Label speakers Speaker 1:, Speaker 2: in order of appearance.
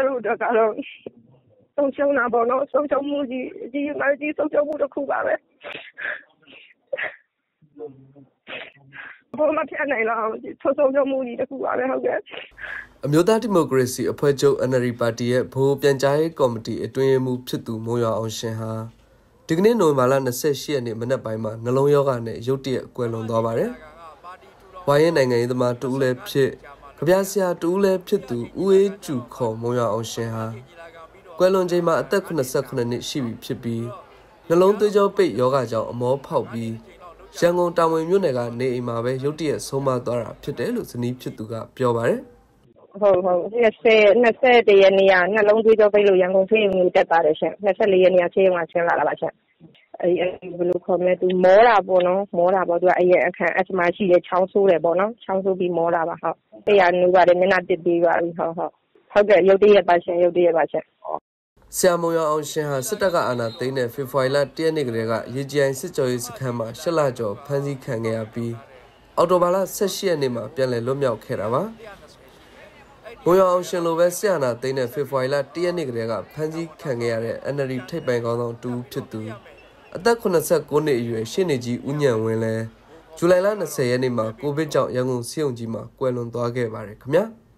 Speaker 1: တို့ကတော့ဆုံးရှုံးတာပေါ့နော်ဆုံးရှုံးမှုကြီးဆုံးရှုံးမှုတစ်ခုပါပဲဘာမှဖြစ်နိုင်လားဆုံးရှုံးမှုကြီးတစ်ခုပါပဲဟုတ်ကဲ့
Speaker 2: အမျိုးသားဒီမိုကရေစီအဖွဲ့ချုပ် NLD ပါတီရဲ့ဗဟိုပြန်ကြားရေးကော်မတီအတွင်းရေးမှူးဖြစ်သူမိုးရွာအောင်ရှင်ဟာဒီကနေ့နိုဝင်ဘာလ28ရက်နေ့မနက်ပိုင်းမှာနှလုံးရောဂါနဲ့ရုတ်တရက်ကွယ်လွန်သွားပါတယ်။ဝိုင်းရဲ့နိုင်ငံရေးသမားတူဦးလည်းဖြစ်ကြပြဆရာတူဦးလည်းဖြစ်သူဦးအေးကျူခေါ်မိုးရွာအောင်ရှင်ဟာကွယ်လွန်ချိန်မှာအသက်89နှစ်ရှိပြီဖြစ်ပြီးနှလုံးသွေးကြောပိတ်ယောဂကြောင့်အမောဖောက်ပြီးရန်ကုန်တာဝန်မြို့နယ်ကနေအိမ်မှာပဲရုတ်တရက်ဆုံးမသွားတာဖြစ်တယ်လို့ဇနီးဖြစ်သူကပြောပါတယ်
Speaker 1: ဟုတ်20ရက်နေ့ကနှလုံးသွေးကြောပိတ်လို့ရန်ကုန်ဆေးရုံကိုတက်ပါတယ်ရှင်24ရက်နေ့ကဆေးရုံကဆင်းလာတာပါရှင်ဘယ်လိုခေါ်မလဲသူမောတာပေါ့နော်မောတာပေါ့သူကအရင်အခန်းအစမရှိတဲ့ချောင်းဆိုးတယ်ပေါ့နော်ချောင်းဆိုးပြီးမောတာပါဟုတ်တရားနူပါတယ်မျက်နှာတစ်ပေးပါပြီဟုတ်ကဲ့ရုတ်တရက်ပါရှင်
Speaker 2: ဆရာမုံရအောင်ရှင်ဟာစစ်တပ်ကအာဏာသိမ်းတဲ့ဖေဖော်ဝါရီလ1ရက်နေ့ကလေးကရေကြိုင်စစ်ကြောရေးစခန်းမှာ8လကျော်ဖမ်းဆီးခံခဲ့ရပြီးအော်တိုဘာလ18ရက်နေ့မှာပြန်လည်လွတ်မြောက်ခဲ့တာပါမုံရအောင်ရှင်လိုပဲဆရာနာသိန်းတဲ့ဖေဖော်ဝါရီလ1ရက်နေ့ကလေးကဖမ်းဆီးခံခဲ့ရတဲ့ NLD ထိပ်ပိုင်းခေါင်းဆောင်တူဖြစ်သူအသက်89နှစ်အရွယ်ရှင်းနေကြီးဦးညံဝင်းလဲဇူလိုင်လ20ရက်နေ့မှာကိုဗစ်ကြောင့်ရန်ကုန်ဆေးရုံကြီးမှာကွယ်လွန်သွားခဲ့ပါတယ်ခင်ဗျာ